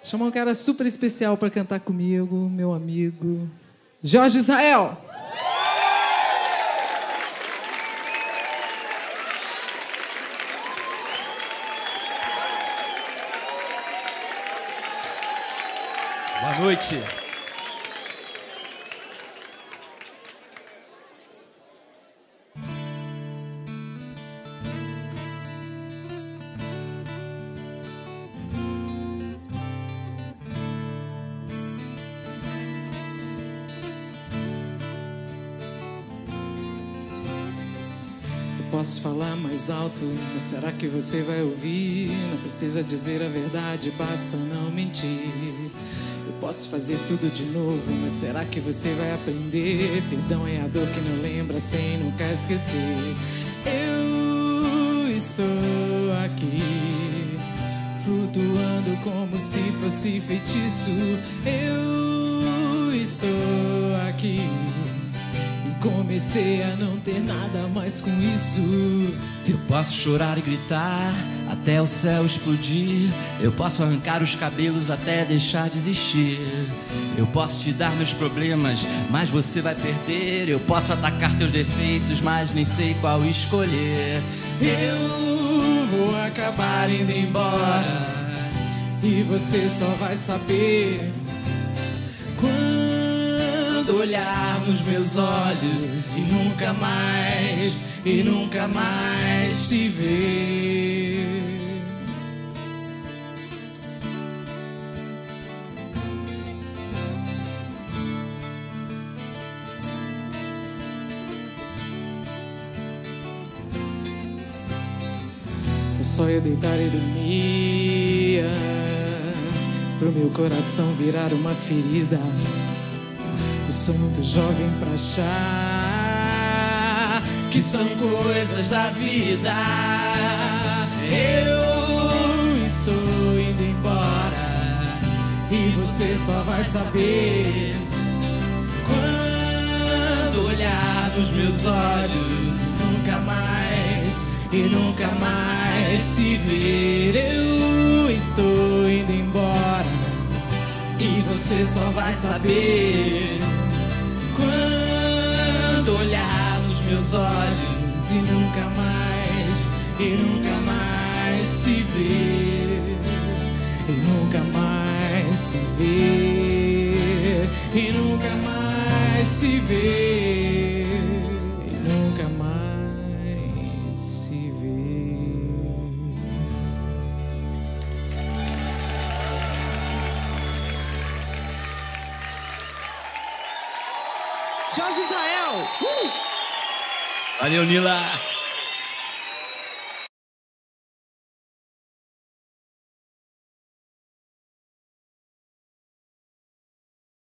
Chamar um cara super especial para cantar comigo, meu amigo Jorge Israel. Boa noite. Posso falar mais alto, mas será que você vai ouvir? Não precisa dizer a verdade, basta não mentir. Eu posso fazer tudo de novo, mas será que você vai aprender? Perdão é a dor que não lembra sem nunca esquecer. Eu estou aqui, flutuando como se fosse feitiço. Eu estou aqui, comecei a não ter nada mais com isso. Eu posso chorar e gritar até o céu explodir. Eu posso arrancar os cabelos até deixar de existir. Eu posso te dar meus problemas, mas você vai perder. Eu posso atacar teus defeitos, mas nem sei qual escolher. Eu vou acabar indo embora e você só vai saber quando olhar nos meus olhos e nunca mais se ver. Foi só eu deitar e dormir pro meu coração virar uma ferida. Eu sou muito jovem pra achar que são coisas da vida. Eu estou indo embora e você só vai saber quando olhar nos meus olhos e nunca mais se ver. Eu estou indo embora e você só vai saber quando olhar nos meus olhos e nunca mais se ver, e nunca mais se ver, e nunca mais se ver, e nunca mais se ver. Jorge Israel! Valeu, Nila!